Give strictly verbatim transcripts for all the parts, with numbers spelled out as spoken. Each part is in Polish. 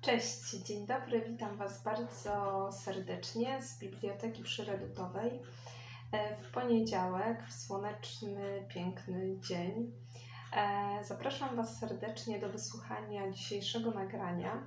Cześć, dzień dobry, witam Was bardzo serdecznie z Biblioteki Przyrodowej w poniedziałek, w słoneczny, piękny dzień. Zapraszam Was serdecznie do wysłuchania dzisiejszego nagrania,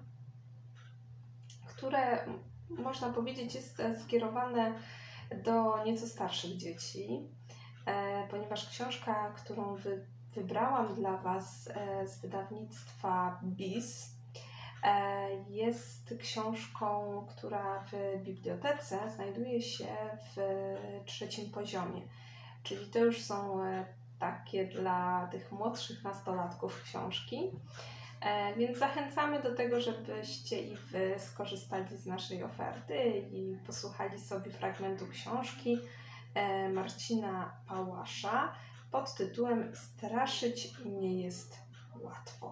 które można powiedzieć jest skierowane do nieco starszych dzieci, ponieważ książka, którą wy, wybrałam dla Was z wydawnictwa B I S, jest książką, która w bibliotece znajduje się w trzecim poziomie, czyli to już są takie dla tych młodszych nastolatków książki, więc zachęcamy do tego, żebyście i Wy skorzystali z naszej oferty i posłuchali sobie fragmentu książki Marcina Pałasza pod tytułem Straszyć nie jest łatwo.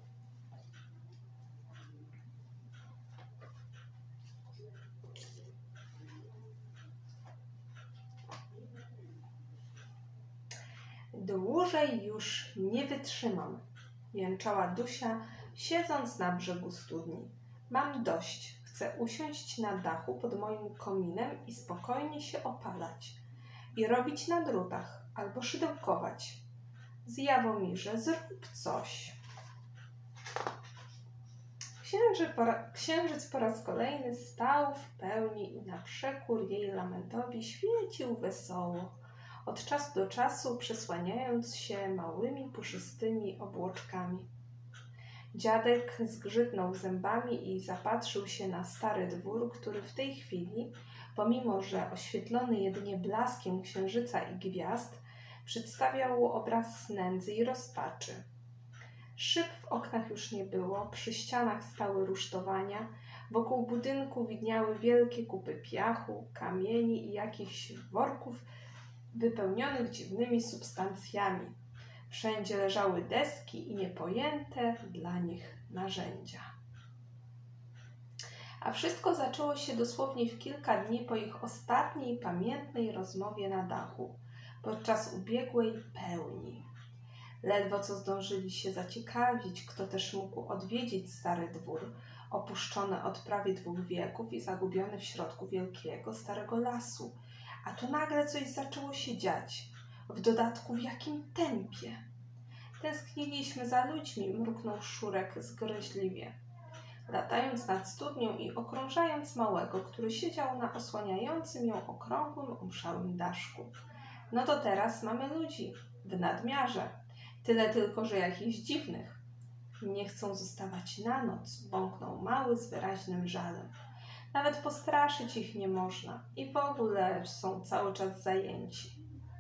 Dłużej już nie wytrzymam, jęczała Dusia, siedząc na brzegu studni. Mam dość, chcę usiąść na dachu pod moim kominem i spokojnie się opalać. I robić na drutach, albo szydełkować. Zjawomirze, zrób coś. Księżyc po, ra- księżyc po raz kolejny stał w pełni i na przekór jej lamentowi świecił wesoło, od czasu do czasu przesłaniając się małymi, puszystymi obłoczkami. Dziadek zgrzytnął zębami i zapatrzył się na stary dwór, który w tej chwili, pomimo że oświetlony jedynie blaskiem księżyca i gwiazd, przedstawiał obraz nędzy i rozpaczy. Szyb w oknach już nie było, przy ścianach stały rusztowania, wokół budynku widniały wielkie kupy piachu, kamieni i jakichś worków wypełnionych dziwnymi substancjami. Wszędzie leżały deski i niepojęte dla nich narzędzia. A wszystko zaczęło się dosłownie w kilka dni po ich ostatniej pamiętnej rozmowie na dachu, podczas ubiegłej pełni. Ledwo co zdążyli się zaciekawić, kto też mógł odwiedzić stary dwór, opuszczony od prawie dwóch wieków i zagubiony w środku wielkiego, starego lasu. A tu nagle coś zaczęło się dziać. W dodatku w jakim tempie. Tęskniliśmy za ludźmi, mruknął Szurek zgryźliwie, latając nad studnią i okrążając małego, który siedział na osłaniającym ją okrągłym, umszałym daszku. No to teraz mamy ludzi, w nadmiarze. Tyle tylko, że jakichś dziwnych. Nie chcą zostawać na noc, bąknął mały z wyraźnym żalem. Nawet postraszyć ich nie można i w ogóle są cały czas zajęci.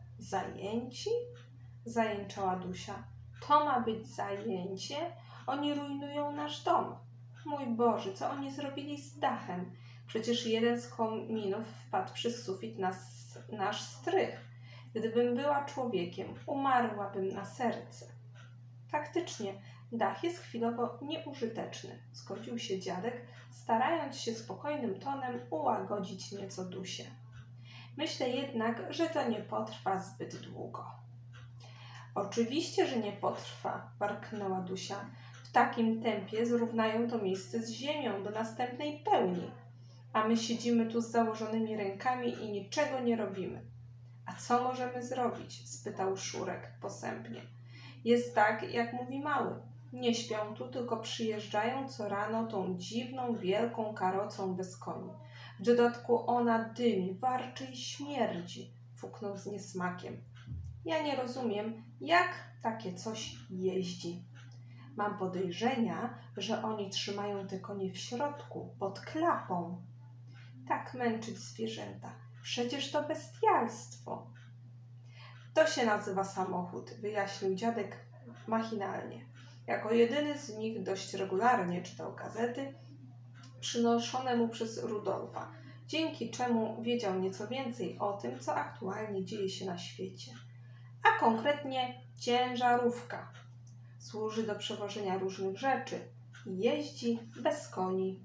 Zajęci? Zajęczała Dusia. To ma być zajęcie? Oni rujnują nasz dom. Mój Boże, co oni zrobili z dachem? Przecież jeden z kominów wpadł przez sufit na nasz strych. Gdybym była człowiekiem, umarłabym na serce. Faktycznie, dach jest chwilowo nieużyteczny, zgodził się dziadek, starając się spokojnym tonem ułagodzić nieco Dusię. Myślę jednak, że to nie potrwa zbyt długo. Oczywiście, że nie potrwa, warknęła Dusia. W takim tempie zrównają to miejsce z ziemią do następnej pełni, a my siedzimy tu z założonymi rękami i niczego nie robimy. A co możemy zrobić? Spytał Szurek posępnie. Jest tak, jak mówi mały. Nie śpią tu, tylko przyjeżdżają co rano tą dziwną, wielką karocą bez koni. W dodatku ona dymi, warczy i śmierdzi, fuknął z niesmakiem. Ja nie rozumiem, jak takie coś jeździ. Mam podejrzenia, że oni trzymają te konie w środku, pod klapą. Tak męczyć zwierzęta. Przecież to bestialstwo. To się nazywa samochód, wyjaśnił dziadek machinalnie. Jako jedyny z nich dość regularnie czytał gazety przynoszone mu przez Rudolfa, dzięki czemu wiedział nieco więcej o tym, co aktualnie dzieje się na świecie. A konkretnie ciężarówka. Służy do przewożenia różnych rzeczy i jeździ bez koni.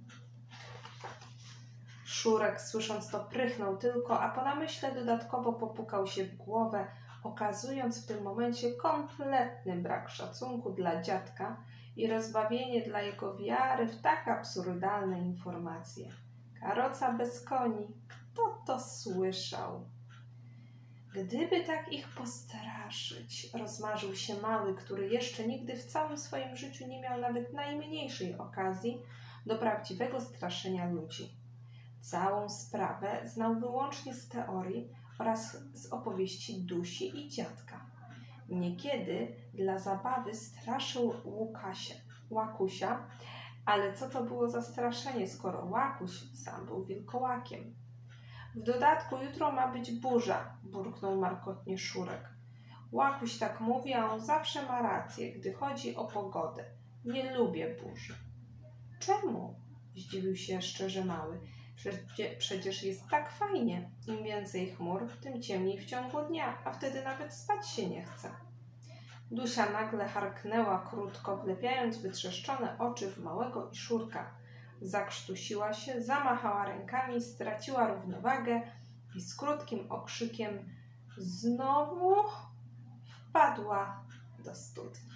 Szurek, słysząc to, prychnął tylko, a po namyśle dodatkowo popukał się w głowę, okazując w tym momencie kompletny brak szacunku dla dziadka i rozbawienie dla jego wiary w tak absurdalne informacje. Karoca bez koni, kto to słyszał? Gdyby tak ich postraszyć, rozmarzył się mały, który jeszcze nigdy w całym swoim życiu nie miał nawet najmniejszej okazji do prawdziwego straszenia ludzi. Całą sprawę znał wyłącznie z teorii oraz z opowieści Dusi i dziadka. Niekiedy dla zabawy straszył Łukasia, Łakusia, ale co to było za straszenie, skoro Łakuś sam był wilkołakiem? W dodatku jutro ma być burza, burknął markotnie Szurek. Łakuś tak mówi, a on zawsze ma rację, gdy chodzi o pogodę. Nie lubię burzy. Czemu? Zdziwił się szczerze mały. Przecie, przecież jest tak fajnie. Im więcej chmur, tym ciemniej w ciągu dnia, a wtedy nawet spać się nie chce. Dusia nagle harknęła krótko, wlepiając wytrzeszczone oczy w małego i Szurka. Zakrztusiła się, zamachała rękami, straciła równowagę i z krótkim okrzykiem znowu wpadła do studni.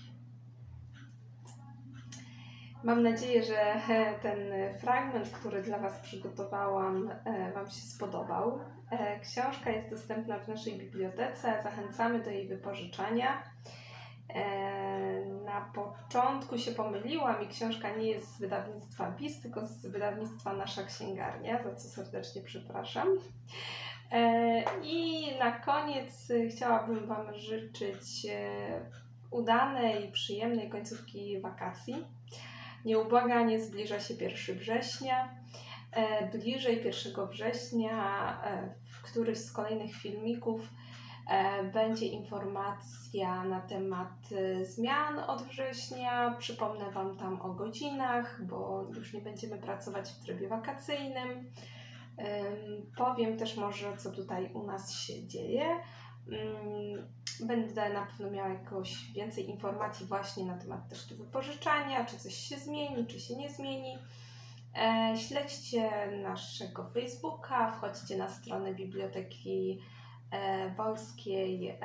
Mam nadzieję, że ten fragment, który dla Was przygotowałam, Wam się spodobał. Książka jest dostępna w naszej bibliotece. Zachęcamy do jej wypożyczania. Na początku się pomyliłam i książka nie jest z wydawnictwa B I S, tylko z wydawnictwa Nasza Księgarnia, za co serdecznie przepraszam. I na koniec chciałabym Wam życzyć udanej, przyjemnej końcówki wakacji. Nieubłaganie zbliża się pierwszego września. Bliżej pierwszego września w któryś z kolejnych filmików będzie informacja na temat zmian od września. Przypomnę Wam tam o godzinach, bo już nie będziemy pracować w trybie wakacyjnym. Powiem też może, co tutaj u nas się dzieje. Będę na pewno miała jakoś więcej informacji właśnie na temat też tu wypożyczania, czy coś się zmieni, czy się nie zmieni. Śledźcie naszego Facebooka, wchodźcie na stronę Biblioteki Wolskiej,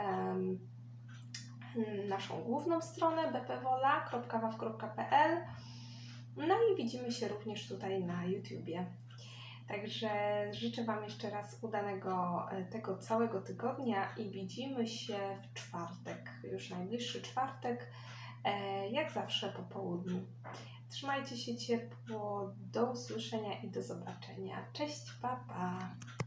naszą główną stronę b p wola kropka w a w kropka p l. No i widzimy się również tutaj na YouTubie. Także życzę Wam jeszcze raz udanego tego całego tygodnia i widzimy się w czwartek, już najbliższy czwartek, jak zawsze po południu. Trzymajcie się ciepło, do usłyszenia i do zobaczenia. Cześć, pa, pa!